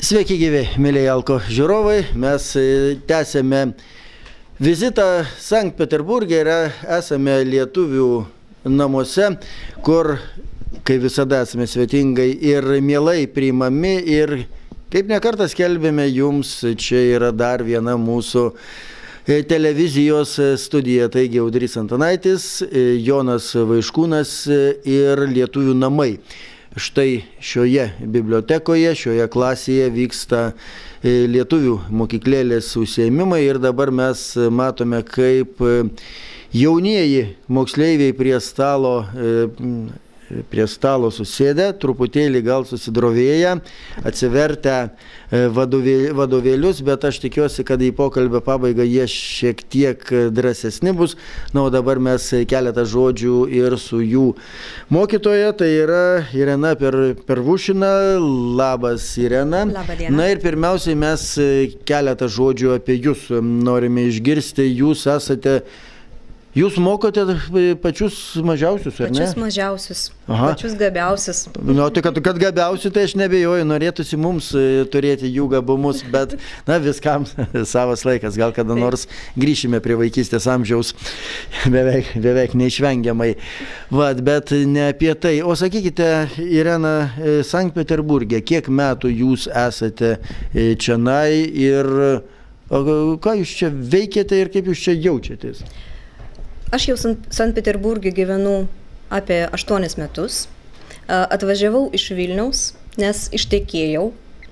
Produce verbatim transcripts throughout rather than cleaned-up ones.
Sveiki gyvi, mėlyje Alko žiūrovai. Mes tęsėme vizitą Sankt Peterburge ir esame lietuvių namuose, kur, kaip visada, esame svetingai ir mielai priimami. Ir kaip nekartą skelbėme jums, čia yra dar viena mūsų televizijos studija. Taigi Audrys Antanaitis, Jonas Vaiškūnas ir Lietuvių namai. Štai šioje bibliotekoje, šioje klasėje vyksta lietuvių mokyklėlės užsiėmimai ir dabar mes matome, kaip jaunieji moksleiviai prie stalo, prie stalo susėdę, truputėlį gal susidrovėję, atsivertę vadovėlius, bet aš tikiuosi, kad į pokalbio pabaigą jie šiek tiek drąsesni bus. Na, o dabar mes keletą žodžių ir su jų mokytoja, tai yra Irena Pervušina. Labas, Irena. Labą dieną. Na ir pirmiausiai mes keletą žodžių apie jūs norime išgirsti. Jūs esate Jūs mokote pačius mažiausius, ar ne? Pačius mažiausius, Aha. pačius gabiausius. Nu, tai kad, kad gabiausių, tai aš nebejoju, norėtųsi mums turėti jų gabumus, bet, na, viskam savas laikas, gal kada nors grįšime prie vaikystės amžiaus, beveik, beveik neišvengiamai. Vat, bet ne apie tai. O sakykite, Irena, Sankt Peterburge, kiek metų jūs esate čionai ir ką jūs čia veikiate ir kaip jūs čia jaučiatės? Aš jau Sankt Peterburge gyvenu apie aštuonis metus. Atvažiavau iš Vilniaus, nes ištekėjau.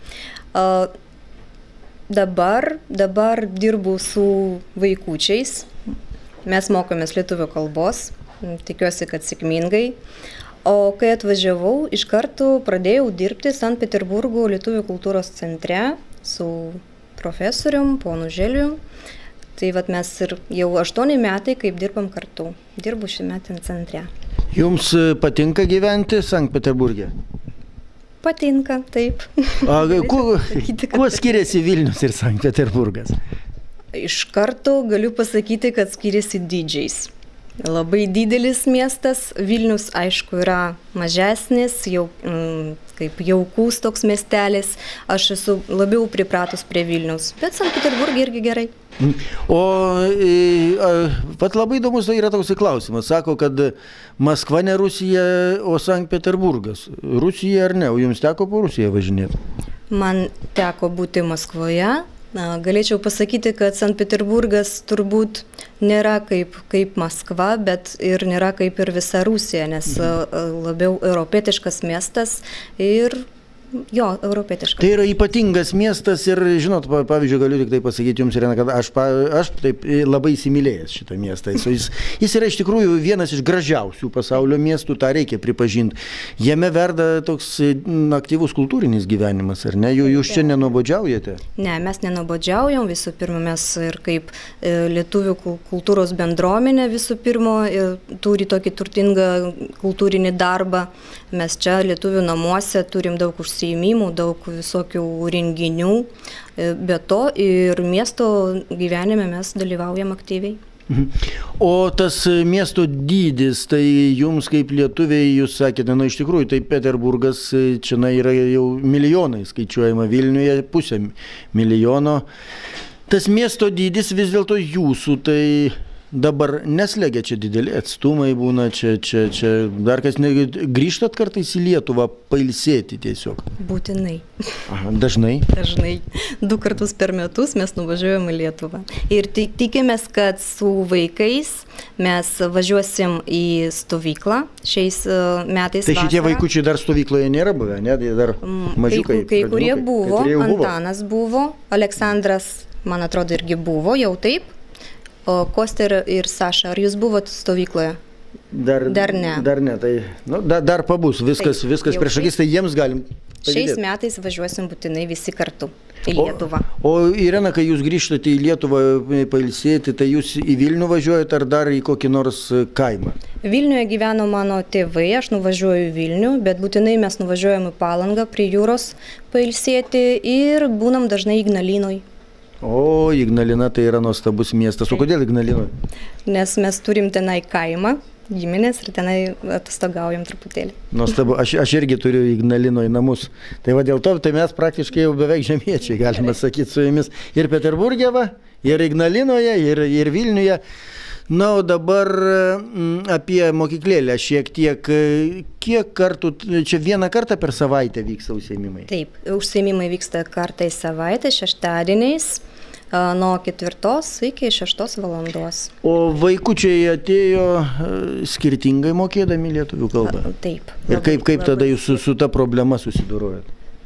Dabar, dabar dirbu su vaikučiais. Mes mokomės lietuvių kalbos, tikiuosi, kad sėkmingai. O kai atvažiavau, iš karto pradėjau dirbti Sankt Peterburgo lietuvių kultūros centre su profesorium, ponu Želiu. Tai vat mes ir jau aštuoni metai, kaip dirbam kartu. Dirbu šiame centre. Jums patinka gyventi Sankt Peterburge? Patinka, taip. A, kuo, kuo skiriasi Vilnius ir Sankt Peterburgas? Iš karto galiu pasakyti, kad skiriasi dydžiais. Labai didelis miestas. Vilnius, aišku, yra mažesnis, jau, mm, kaip jaukus toks miestelis. Aš esu labiau pripratus prie Vilniaus, bet Sankt Peterburge irgi gerai. O pat labai įdomus yra toks klausimas. Sako, kad Maskva ne Rusija, o Sankt Peterburgas. Rusija ar ne? O jums teko po Rusiją važinėti? Man teko būti Maskvoje. Na, galėčiau pasakyti, kad Sankt Peterburgas turbūt nėra kaip, kaip Maskva, bet ir nėra kaip ir visa Rusija, nes labiau europietiškas miestas ir jo, europietiškas. Tai yra ypatingas miestas ir, žinot, pavyzdžiui, galiu tik tai pasakyti jums, Irena, kad aš, aš taip labai įsimylėjęs šitą miestą. Jis, jis yra iš tikrųjų vienas iš gražiausių pasaulio miestų, tą reikia pripažinti. Jame verda toks aktyvus kultūrinis gyvenimas, ar ne? Jūs čia nenuobodžiaujate? Ne, mes nenuobodžiaujam. Visų pirma, mes ir kaip lietuvių kultūros bendruomenė visų pirma turi tokį turtingą kultūrinį darbą. Mes čia lietuvių namuose turim daug užsiėmimų, daug visokių renginių, be to ir miesto gyvenime mes dalyvaujam aktyviai. O tas miesto dydis, tai jums kaip lietuviai, jūs sakėte, na iš tikrųjų, tai Peterburgas čia yra jau milijonai skaičiuojama, Vilniuje pusė milijono. Tas miesto dydis vis dėlto jūsų, tai dabar neslegia, čia dideli atstumai būna, čia, čia, čia dar kas ne, grįžtat kartais į Lietuvą pailsėti tiesiog? Būtinai. Aha, dažnai? Dažnai. Du kartus per metus mes nuvažiuojam į Lietuvą. Ir tikimės, kad su vaikais mes važiuosim į stovyklą šiais metais. Tai šitie vasarą. Vaikučiai dar stovykloje nėra buvę, ne? Dar mažiukai. Kai, kai kurie buvo, kai Antanas buvo, Aleksandras, man atrodo, irgi buvo, jau taip. O Koster ir Saša, ar jūs buvot stovykloje? Dar, dar ne. Dar ne, tai nu, dar, dar pabus, viskas, taip, viskas prieš akis, tai jiems galim padėti. Šiais metais važiuosim būtinai visi kartu į Lietuvą. O, o Irena, kai jūs grįžtate į Lietuvą pailsėti, tai jūs į Vilnių važiuojate ar dar į kokį nors kaimą? Vilniuje gyveno mano tėvai, aš nuvažiuoju į Vilnių, bet būtinai mes nuvažiuojam į Palangą prie jūros pailsėti ir būnam dažnai Ignalinoj. O, Ignalina tai yra nuostabus miestas. O kodėl Ignalina? Nes mes turim tenai kaimą giminės ir tenai atostogaujam truputėlį. Nuostabu, aš, aš irgi turiu Ignalinoje namus. Tai va dėl to, tai mes praktiškai jau beveik žemiečiai, galima sakyti, su jumis ir Peterburge, va, ir Ignalinoje, ir, ir Vilniuje. Na, o dabar m, apie mokyklėlę šiek tiek. Kiek kartų, čia vieną kartą per savaitę vyksta užsiėmimai? Taip, užsiėmimai vyksta kartą į savaitę, šeštadieniais, nuo ketvirtos iki šeštos valandos. O vaikučiai atėjo skirtingai mokėdami lietuvių kalbą? Taip. Ir kaip, kaip tada jūs su, su ta problema susidorojat?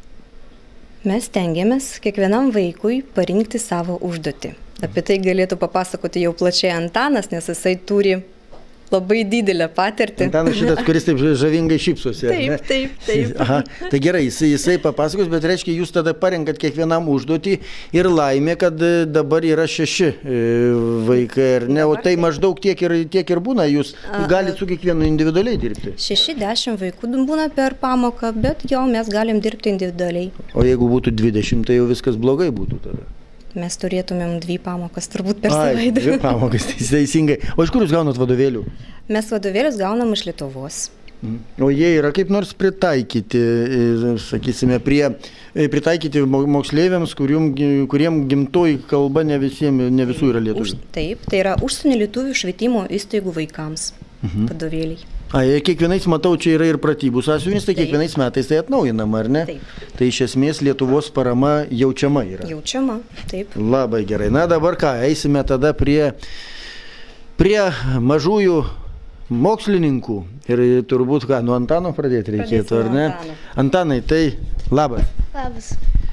Mes tengiamės kiekvienam vaikui parinkti savo užduotį. Apie tai galėtų papasakoti jau plačiai Antanas, nes jisai turi labai didelę patirtį. Antanas šitas, kuris taip žavingai šypsosi. Taip, taip, taip. Aha, tai gerai, jisai, jisai papasakos, bet reiškia, jūs tada parenkat kiekvienam užduotį ir laimė, kad dabar yra šeši vaikai, ar ne? O tai maždaug tiek ir, tiek ir būna, jūs galite su kiekvienu individualiai dirbti. Šeši, dešimt vaikų būna per pamoką, bet jau mes galim dirbti individualiai. O jeigu būtų dvidešimt, tai jau viskas blogai būtų tada. Mes turėtumėm dvi pamokas turbūt per Ai, savaitę. Dvi pamokas, teisingai. O iš kur jūs gaunat vadovėlių? Mes vadovėlius gaunam iš Lietuvos. O jie yra kaip nors pritaikyti, sakysime, prie, pritaikyti moksleiviams, kuriem, kuriem gimtoji kalba ne, visiems, ne visų yra lietuvių? Taip, tai yra užsienio lietuvių švietimo įstaigų vaikams mhm. vadovėliai. A, kiekvienais, matau, čia yra ir pratybų sąsiuvinis, tai kiekvienais metais tai atnaujinama, ar ne? Taip. Tai iš esmės Lietuvos parama jaučiama yra. Jaučiama, taip. Labai gerai. Na dabar ką, eisime tada prie, prie mažųjų mokslininkų. Ir turbūt ką, nuo Antano pradėti reikėtų, ar ne? Antano. Antanai, tai labas. Labas.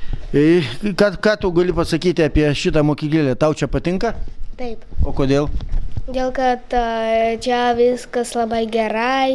Ką, ką tu gali pasakyti apie šitą mokyklėlę? Tau čia patinka? Taip. O kodėl? Dėl kad čia viskas labai gerai,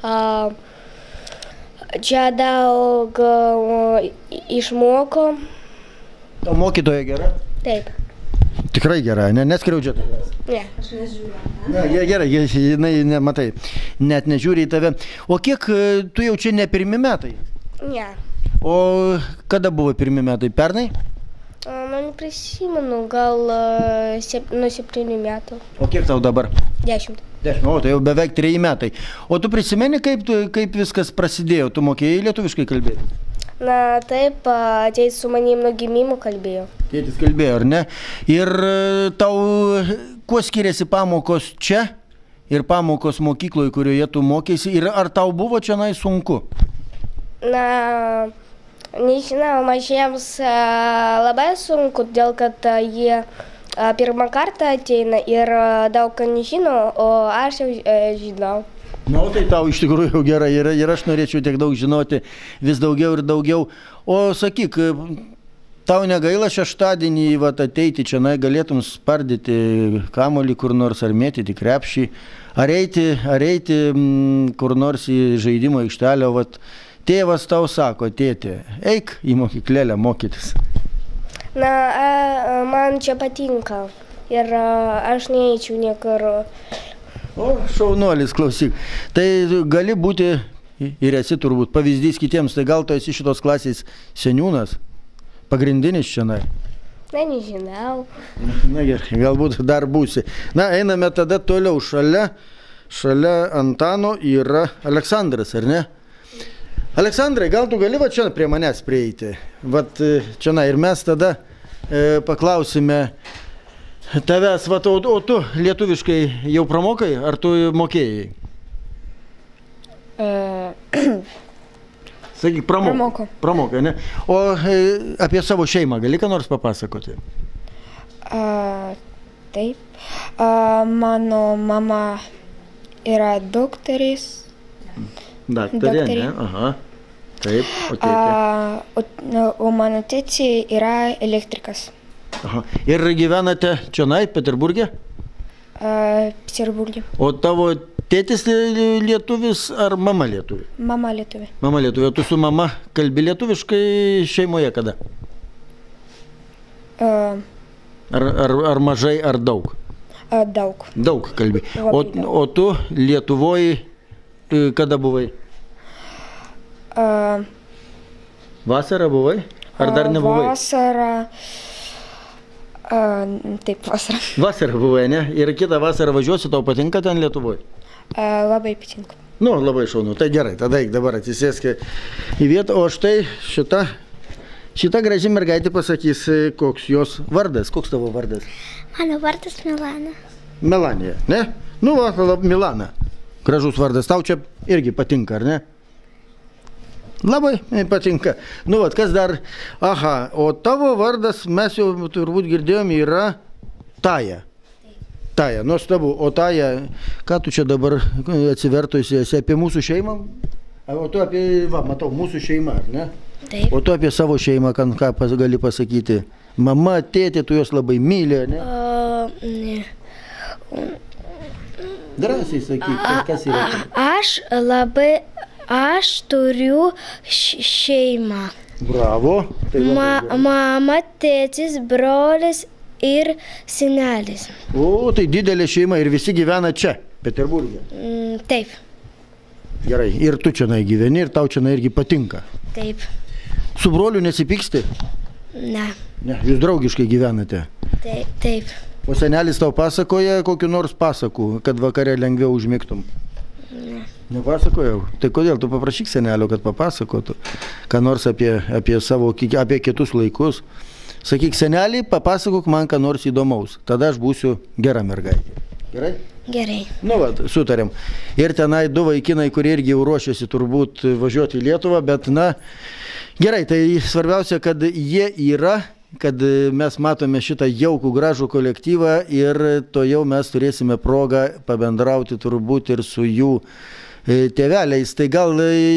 čia daug išmoko. O mokytoja gera? Taip. Tikrai gera, ne, neskriaudžia tavęs? Ne. Aš nežiūriu. Na, gerai, jinai, ne, matai, net nežiūri į tave. O kiek tu jau čia ne pirmi metai? Ne. O kada buvo pirmi metai? Pernai? Nu, neprisimenu, gal sep, nuo septynių metų. O kiek tau dabar? Dešimt. Dešimt, o tai jau beveik treji metai. O tu prisimeni, kaip, kaip viskas prasidėjo? Tu mokėjai lietuviškai kalbėti? Na taip, tėtis su manim nuo gimimo kalbėjo. Tėtis kalbėjo, ar ne? Ir tau kuo skiriasi pamokos čia ir pamokos mokykloje, kurioje tu mokėsi? Ir ar tau buvo čia nai sunku? Na, nežinau, mažiems labai sunku, dėl kad jie pirmą kartą ateina ir daug ką nežino, o aš jau žinau. Na, o tai tau iš tikrųjų gerai yra ir aš norėčiau tiek daug žinoti, vis daugiau ir daugiau. O sakyk, tau negaila šeštadienį vat, ateiti čia, na, galėtum spardyti kamuolį kur nors ar mėtyti krepšį, ar eiti, ar eiti m, kur nors į žaidimo aikštelę, vat, tėvas tau sako, tėtė, eik į mokyklėlę mokytis. Na, a, man čia patinka ir a, aš neeičiau niekur. O, šaunuolis, klausyk. Tai gali būti ir esi turbūt pavyzdys kitiems, tai gal tu esi šitos klasės seniūnas, pagrindinis čia, na? Na, nežinau. Na gerai, galbūt dar būsi. Na, einame tada toliau. Šalia, šalia Antano yra Aleksandras, ar ne? Aleksandrai, gal tu gali va čia prie manęs prieiti? Vat čia, na, ir mes tada e, paklausime tavęs, vat, o, o tu lietuviškai jau pramokai, ar tu mokėjai? Sakyk, pramok. Pramokau. Pramokai, ne? O e, apie savo šeimą gali ką nors papasakoti? A, taip. A, mano mama yra doktoris. Daktarė, ne? Aha. Taip, o tėtė? A, o, o mano tėtė yra elektrikas. Aha. Ir gyvenate čionai, Peterburge? A, Peterburge. O tavo tėtis lietuvis ar mama lietuvė? Mama lietuvė. Mama lietuvė. Tu su mama kalbi lietuviškai šeimoje kada? A, ar, ar, ar mažai, ar daug? A, daug. Daug kalbi. O, Labai daug. o tu Lietuvoje kada buvai? A, Vasarą buvai? Ar dar nebuvai? Vasarą. A, taip, vasarą. Vasarą buvai, ne? Ir kitą vasarą važiuosi, tau patinka ten Lietuvoje? A, labai patinka. Nu, labai šaunu. Tai gerai, tada eik dabar atsisėsk į vietą. O štai šita, šita graži mergaitė pasakys, koks jos vardas. Koks tavo vardas? Mano vardas Milana. Melanija, ne? Nu, va, Milana. Gražus vardas. Tau čia irgi patinka, ar ne? Labai patinka. Nu, vat, kas dar? Aha, o tavo vardas, mes jau turbūt girdėjom, yra Taja. Taja, nuostabu. O Taja, ką tu čia dabar atsivertusi, esi apie mūsų šeimą? O tu apie, va, matau, mūsų šeimą, ar ne? Taip. O tu apie savo šeimą, ką, ką pas, gali pasakyti? Mama, tėtė, tu jos labai myli, ne? O, ne. Drąsiai sakyk, kas yra? Aš labai, aš turiu šeimą. Bravo. Tai Ma, mama, tėtis, brolis ir senelis. O, tai didelė šeima ir visi gyvena čia, Peterburge. Mm, taip. Gerai, ir tu čia gyveni ir tau čia irgi patinka. Taip. Su broliu nesipyksti? Ne. Ne, jūs draugiškai gyvenate. Taip. Taip. O senelis tau pasakoja kokiu nors pasakų, kad vakare lengviau užmigtum? Ne. Nepasakojau? Tai kodėl tu paprašyk senelio, kad papasakotų, ką nors apie, apie savo, apie kitus laikus. Sakyk, senelį, papasakok man ką nors įdomaus, tada aš būsiu gera mergaitė. Gerai? Gerai. Nu, va, sutarėm. Ir tenai du vaikinai, kurie irgi jau ruošiasi turbūt važiuoti į Lietuvą, bet, na, gerai, tai svarbiausia, kad jie yra, kad mes matome šitą jaukų gražų kolektyvą ir to jau mes turėsime progą pabendrauti turbūt ir su jų tėveliais. Tai gal,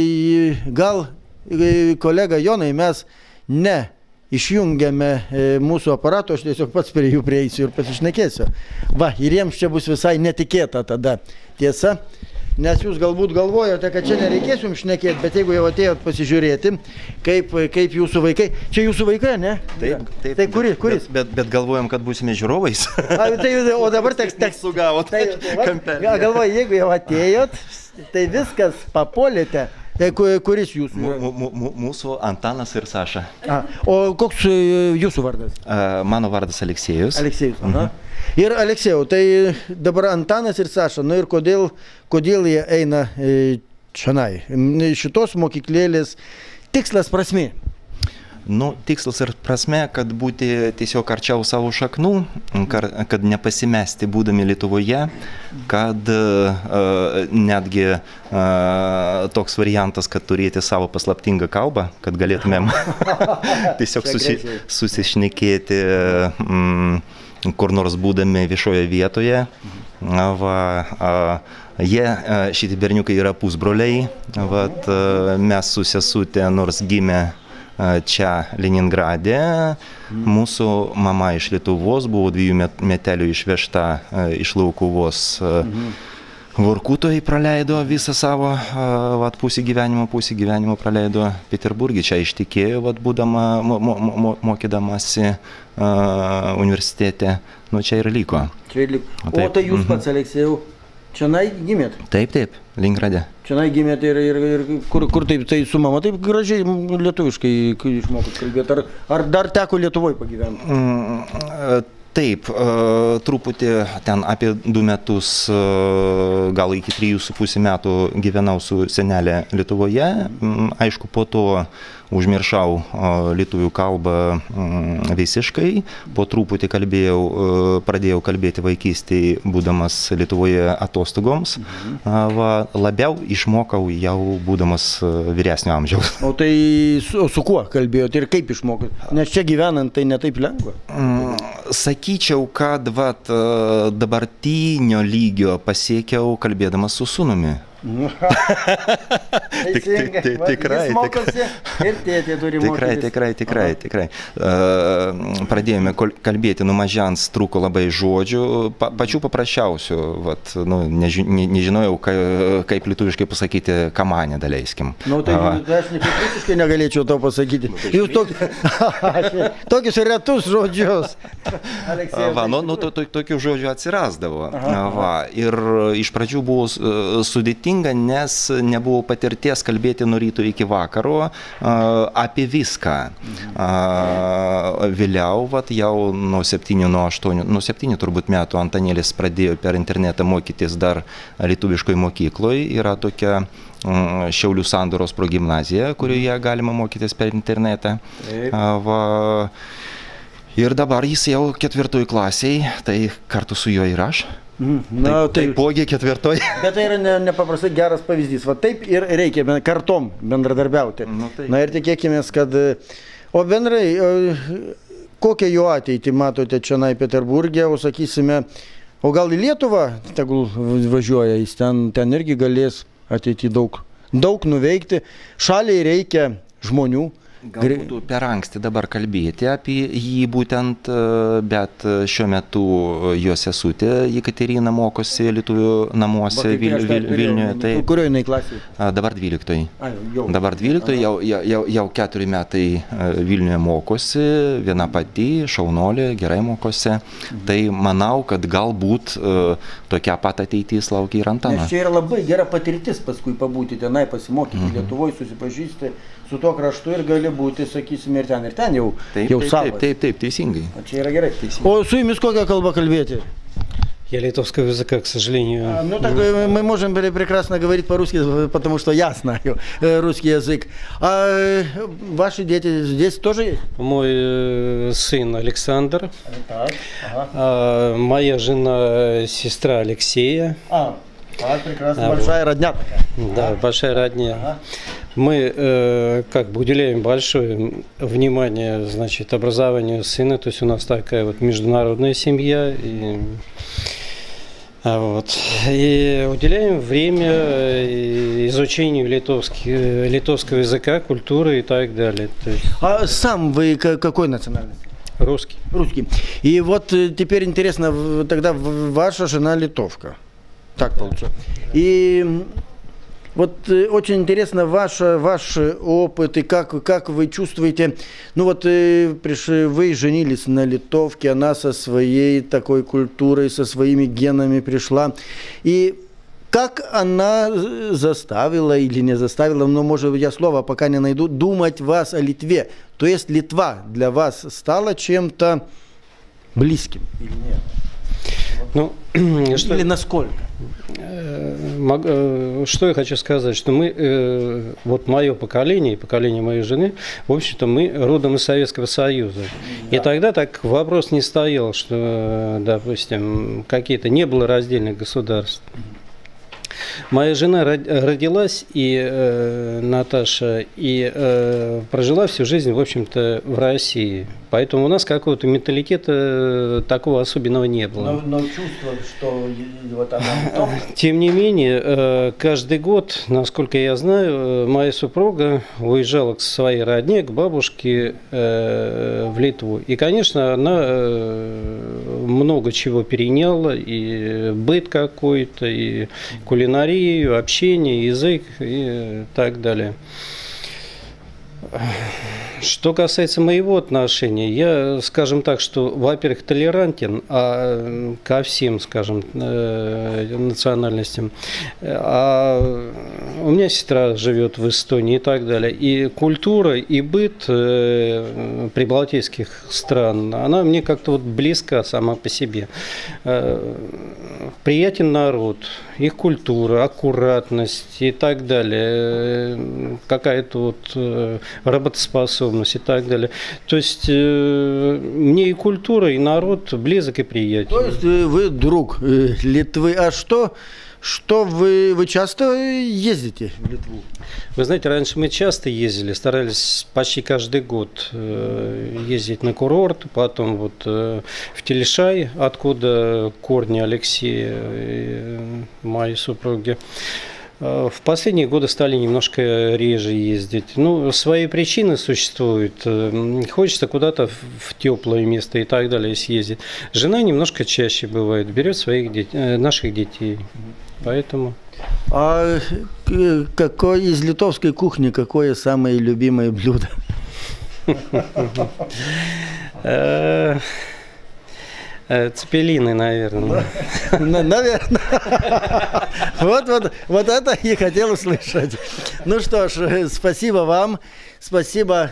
gal kolega Jonai, mes ne išjungiame mūsų aparato, aš tiesiog pats prie jų prieisiu ir pasišnekėsiu. Va, ir jiems čia bus visai netikėta tada. Tiesa, nes jūs galbūt galvojote, kad čia nereikės jums šnekėti, bet jeigu jau atėjot pasižiūrėti, kaip, kaip jūsų vaikai, čia jūsų vaikai, ne? Taip, taip. Tai kuri, kuris? Bet, bet, bet galvojam, kad būsime žiūrovais. A, tai, o dabar teks, teks sugavot. Tai, tai, galvoju, jeigu jau atėjot, tai viskas papolėte. Tai kuris jūsų? Mūsų Antanas ir Saša. A, o koks jūsų vardas? Mano vardas Aleksėjus. Aleksėjus, aha. Ir Aleksėjau, tai dabar Antanas ir Saša, nu ir kodėl, kodėl jie eina čionai? Šitos mokyklėlės tikslas, prasmė? Nu, tikslas ir prasme, kad būti tiesiog arčiau savo šaknų, kad nepasimesti būdami Lietuvoje, kad uh, netgi uh, toks variantas, kad turėti savo paslaptingą kalbą, kad galėtumėm tiesiog susi, susišnekėti um, kur nors būdami viešoje vietoje. Va, uh, jie, uh, šitie berniukai yra pusbroliai, vat, uh, mes su sesute nors gimė čia Leningrade. Mūsų mama iš Lietuvos buvo dviejų metelių išvežta iš Laukuvos. Vorkutoje praleido visą savo vat, pusį gyvenimo, pusį gyvenimo praleido Peterburge. Čia ištikėjo, vat, būdama, mo, mo, mokydamasi uh, universitete. Nu, čia ir liko. Čia ir liko. O tai jūs pats, Aleksėjau, čionai gimėt? Taip, taip, Leningrade. Čionai gimėt ir, ir, ir kur, kur taip, tai su mama taip gražiai lietuviškai išmokot kalbėti. Ar, ar dar teko Lietuvoje pagyventi? Mm, taip, uh, truputį ten apie du metus, uh, gal iki trijų su pusė metų gyvenau su senelė Lietuvoje. Mm, aišku, po to užmiršau uh, lietuvių kalbą um, visiškai. Po truputį kalbėjau, uh, pradėjau kalbėti vaikystėje, būdamas Lietuvoje atostogoms. Mhm. Uh, va, labiau išmokau jau būdamas uh, vyresnio amžiaus. O tai su, su kuo kalbėjote ir kaip išmokot? Nes čia gyvenant tai netaip lengva. Mm, sakyčiau, kad vat, uh, dabartinio lygio pasiekiau kalbėdamas su sūnumi. Tik, tik, tik, tikrai, mokosi, ir tėtė turi tikrai, mokytis. tikrai, tikrai, tikrai. Uh, pradėjome kalbėti nuo mažens, trūko labai žodžių, pa, pačių paprasčiausių. Vat, nu, neži, ne, nežinojau, ka, kaip lietuviškai pasakyti kamanę, daleiskim. Na, nu, tai uh, aš visiškai negalėčiau to pasakyti. Jūs tokius, tokius retus žodžius. Aleksėjau, va, nu, nu, to, to, tokių žodžių atsirasdavo. Va, ir iš pradžių buvo sudėtinga sudėtinga, nes nebuvo patirties kalbėti nuo ryto iki vakaro apie viską. Vėliau, vat, jau nuo septynių, nuo aštuonių, nuo septynių turbūt metų Antanėlis pradėjo per internetą mokytis dar lietuviškoje mokykloje. Yra tokia Šiaulių Sandoros progimnazija, kurioje galima mokytis per internetą. Va, ir dabar jis jau ketvirtoj klasėje, tai kartu su juo ir aš. Na, taip, taipogi ketvirtoj. Bet tai yra ne, nepaprastai geras pavyzdys. Va taip ir reikia kartom bendradarbiauti. Nu, tai. Na ir tikėkime, kad... O bendrai, kokią jo ateitį matote čia Peterburge, o sakysime, o gal į Lietuvą, tegul važiuoja, jis ten, ten irgi galės ateitį daug, daug nuveikti. Šaliai reikia žmonių. Gal būtų per anksti dabar kalbėti apie jį būtent, bet šiuo metu jo sesutė Jekaterina mokosi lietuvių namuose Vil, Vil, Vilniuje. Tai... Kurioje jinai klasėje? Dabar dvyliktoje. Dabar dvyliktoje, jau, jau, jau keturi metai Vilniuje mokosi, viena pati, šaunolė, gerai mokosi. Tai manau, kad galbūt tokia pat ateitis laukia ir Antaną. Nes čia yra labai gera patirtis paskui pabūti tenai, pasimokyti mm-hmm. Lietuvoje, susipažįsti su tuo kraštu ir gali būti, sakysime, ir ten, ir ten jau, taip, jau taip, savas. Taip, taip, taip, teisingai. O čia yra gerai. Teisingai. O su jumis kokią kalbą kalbėti? Я литовского языка, к сожалению. А, ну так мы можем прекрасно говорить по-русски, потому что я знаю русский язык. А ваши дети здесь тоже есть? Мой сын Александр, так, ага. а, моя жена, сестра Алексея. А, а прекрасно, а, большая вот. Родня такая. Да, а. большая родня. Ага. Мы э, как бы уделяем большое внимание, значит, образованию сына, то есть у нас такая вот международная семья. И, вот. И уделяем время изучению литовского языка, культуры и так далее. То есть... А сам вы какой национальности? Русский. Русский. И вот теперь интересно, тогда ваша жена литовка. Так получается. И вот очень интересно ваш, ваш опыт и как, как вы чувствуете, ну вот пришли, вы женились на литовке, она со своей такой культурой, со своими генами пришла. И как она заставила или не заставила, но может я слово пока не найду, думать вас о Литве? То есть Литва для вас стала чем-то близким или нет? Ну, что, или насколько? Что я хочу сказать, что мы, вот мое поколение, поколение моей жены, в общем-то, мы родом из Советского Союза. Да. И тогда так вопрос не стоял, что, допустим, какие-то не было раздельных государств. Моя жена родилась, и э, Наташа, и э, прожила всю жизнь, в общем-то, в России. Поэтому у нас какого-то менталитета такого особенного не было. Но, но чувство, что вот она... Тем не менее, каждый год, насколько я знаю, моя супруга уезжала к своей родне, к бабушке в Литву. И, конечно, она много чего переняла, и быт какой-то, и кулинарию, общение, язык и так далее. Что касается моего отношения, я, скажем так, что, во-первых, толерантен а, ко всем, скажем, национальностям. А у меня сестра живет в Эстонии и так далее. И культура, и быт э, прибалтийских стран, она мне как-то вот близка сама по себе. Э, приятен народ, их культура, аккуратность и так далее. Какая-то вот э, работоспособность и так далее. То есть э, мне и культура, и народ близок и приятен. То есть вы друг Литвы. А что, что вы, вы часто ездите в Литву? Вы знаете, раньше мы часто ездили, старались почти каждый год э, ездить на курорт, потом вот э, в Телешай, откуда корни Алексея и моей супруги. В последние годы стали немножко реже ездить. Ну, свои причины существуют. Хочется куда-то в теплое место и так далее съездить. Жена немножко чаще бывает, берет своих детей, наших детей. Поэтому... А какое из литовской кухни, какое самое любимое блюдо? Цепелины, наверное. Наверное. Вот, вот, вот это и хотел услышать. Ну что ж, спасибо вам, спасибо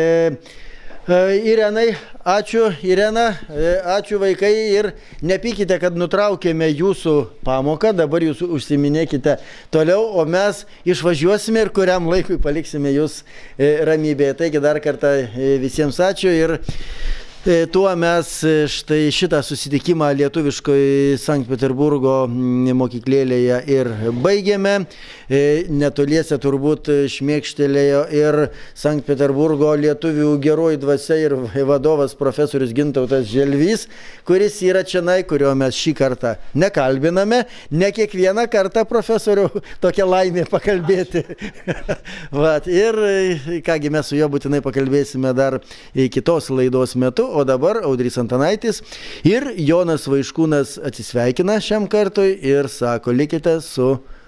Irenai, ačiū Irena, ačiū vaikai ir nepykite, kad nutraukėme jūsų pamoką, dabar jūs užsiminėkite toliau, o mes išvažiuosime ir kuriam laikui paliksime jūs ramybėje. Taigi dar kartą visiems ačiū ir tuo mes štai šitą susitikimą lietuviškoje Sankt Peterburgo mokyklėlėje ir baigėme. Netoliese turbūt šmėkštelėjo ir Sankt Peterburgo lietuvių geroji dvasia ir vadovas profesorius Gintautas Želvys, kuris yra čionai, kurio mes šį kartą nekalbiname. Ne kiekvieną kartą profesorių tokia laimė pakalbėti. Vat, ir kągi mes su juo būtinai pakalbėsime dar kitos laidos metu. O dabar Audrys Antanaitis ir Jonas Vaiškūnas atsisveikina šiam kartui ir sako, likite su